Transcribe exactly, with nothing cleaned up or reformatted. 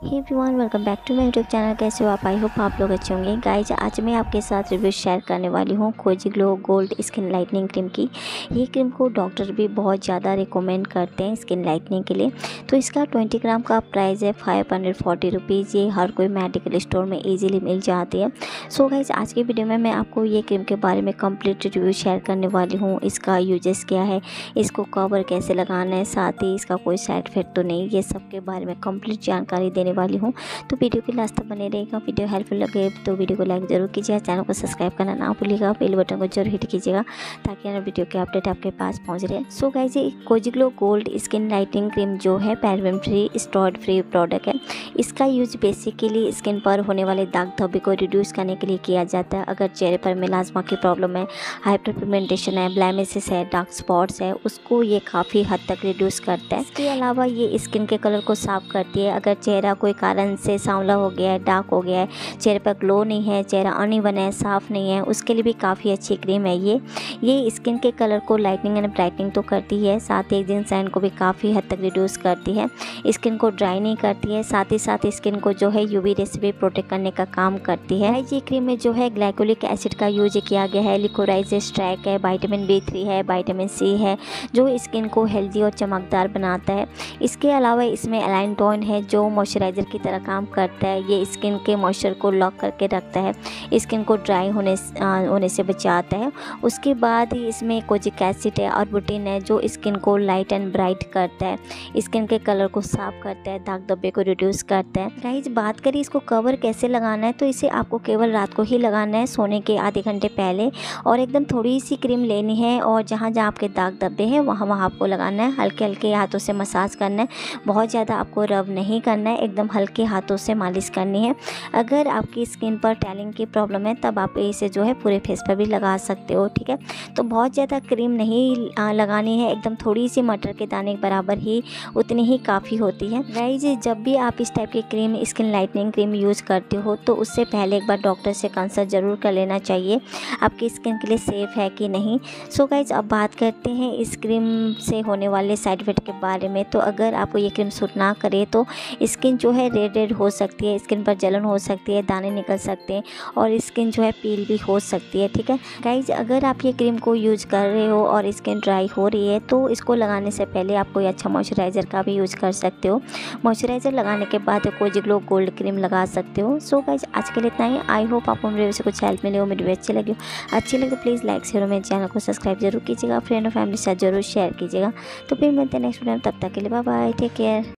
Hey everyone, welcome back to my YouTube channel. कैसे हो आप? आई होप आप लोग अच्छे होंगे। गाइज, आज मैं आपके साथ रिव्यू शेयर करने वाली हूँ cozy glow gold skin lightening cream की। ये क्रीम को डॉक्टर भी बहुत ज़्यादा रिकमेंड करते हैं स्किन लाइटनिंग के लिए। तो इसका ट्वेंटी ग्राम का प्राइस है फाइव हंड्रेड फोर्टी रुपीज़। ये हर कोई मेडिकल स्टोर में ईजिली मिल जाती है। सो गाइज, आज की वीडियो में मैं आपको ये क्रीम के बारे में कंप्लीट रिव्यू शेयर करने वाली हूँ। इसका यूजेस क्या है, इसको कवर कैसे लगाना है, साथ ही इसका कोई साइड इफेक्ट तो नहीं, ये सब के बारे में कंप्लीट जानकारी देने वाली हूँ। तो वीडियो के लास्ट तक बने रहेगा। वीडियो हेल्पफुल लगे तो वीडियो को लाइक जरूर कीजिएगा, चैनल को सब्सक्राइब करना ना भूलिएगा, बेल बटन को जरूर हिट कीजिएगा ताकि हर वीडियो के अपडेट आपके पास पहुँच रहे। सो गाइस, ये cozy glow gold skin lightening cream जो है paraben free steroid free product है। इसका यूज बेसिकली स्किन पर होने वाले दाग धब्बे को रिड्यूस करने के लिए किया जाता है। अगर चेहरे पर मेलास्मा की प्रॉब्लम है, हाइपर पिगमेंटेशन है, ब्लैमिसेस है, डार्क स्पॉट्स है, उसको ये काफ़ी हद तक रिड्यूस करता है। इसके अलावा ये स्किन के कलर को साफ करती है। अगर चेहरा कोई कारण से सांवला हो गया है, डार्क हो गया है, चेहरे पर ग्लो नहीं है, चेहरा अनइवन है, साफ नहीं है, उसके लिए भी काफ़ी अच्छी क्रीम है ये ये स्किन के कलर को लाइटनिंग एंड ब्राइटनिंग तो करती है, साथ ही जिन साइन को भी काफ़ी हद तक रिड्यूस करती है। स्किन को ड्राई नहीं करती है, साथ ही साथ स्किन को जो है यूवी रे से भी प्रोटेक्ट करने का काम करती है। ये क्रीम में जो है ग्लाइकोलिक एसिड का यूज किया गया है, लिकोराइज स्ट्रैक है, विटामिन बी थ्री है, विटामिन सी है, जो स्किन को हेल्दी और चमकदार बनाता है। इसके अलावा इसमें एलाइनटोन है जो मॉइस्चराइज़र की तरह काम करता है। ये स्किन के मॉइस्चर को लॉक करके रखता है, स्किन को ड्राई होने होने से बचाता है। उसके बाद ही इसमें कोजिक एसिड है और बुटीन है जो स्किन को लाइट एंड ब्राइट करता है, स्किन के कलर को साफ करता है, दाग धब्बे को रिड्यूस करता है। गाइस, बात करें इसको कवर कैसे लगाना है, तो इसे आपको केवल रात को ही लगाना है, सोने के आधे घंटे पहले, और एकदम थोड़ी सी क्रीम लेनी है और जहाँ जहाँ आपके दाग धब्बे हैं वहाँ वहाँ आपको लगाना है। हल्के हल्के हाथों से मसाज करना है, बहुत ज़्यादा आपको रब नहीं करना है, एकदम हल्के हाथों से मालिश करनी है। अगर आपकी स्किन पर टैनिंग की प्रॉब्लम है तब आप इसे जो है पूरे फेस पर भी लगा सकते हो, ठीक है। तो बहुत ज़्यादा क्रीम नहीं लगानी है, एकदम थोड़ी सी मटर के दाने के बराबर ही, उतनी ही काफ़ी होती है। गाइस, जब भी आप इस टाइप की cream skin lightening cream use करते हो तो उससे पहले एक बार डॉक्टर से कंसल्ट ज़रूर कर लेना चाहिए, आपकी स्किन के लिए सेफ़ है कि नहीं। सो गाइस, अब बात करते हैं इस क्रीम से होने वाले साइड इफेक्ट के बारे में। तो अगर आपको ये क्रीम सूट ना करे तो स्किन जो है रेड रेड हो सकती है, स्किन पर जलन हो सकती है, दाने निकल सकते हैं और स्किन जो है पील भी हो सकती है, ठीक है। गाइज, अगर आप ये क्रीम को यूज़ कर रहे हो और स्किन ड्राई हो रही है तो इसको लगाने से पहले आप कोई अच्छा मॉइस्चराइज़र का भी यूज़ कर सकते हो। मॉइस्चराइज़र लगाने के बाद कोजी ग्लो गोल्ड क्रीम लगा सकते हो। सो गाइज, आज के लिए इतना ही। आई होप आपको मेरे से कुछ हेल्प मिले हो, मेरी वीडियो अच्छी लगी हो। अच्छी लगे तो प्लीज़ लाइक शेयर और मेरे चैनल को सब्सक्राइब जरूर कीजिएगा, फ्रेंड और फैमिली के साथ जरूर शेयर कीजिएगा। तो फिर मिलते हैं नेक्स्ट वीडियो में, तब तक के लिए बाय बाय, टेक केयर।